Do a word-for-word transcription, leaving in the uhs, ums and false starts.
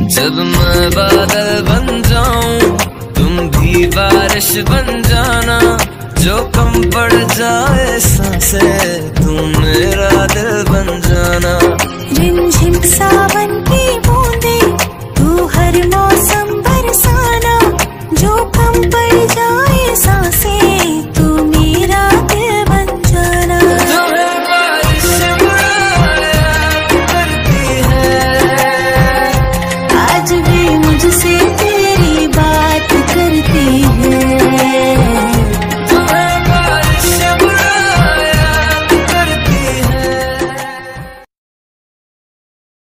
जब मैं बादल बन जाऊं तुम भी बारिश बन जाना, जो कम पड़ जाए सांसें तुम मेरा दिल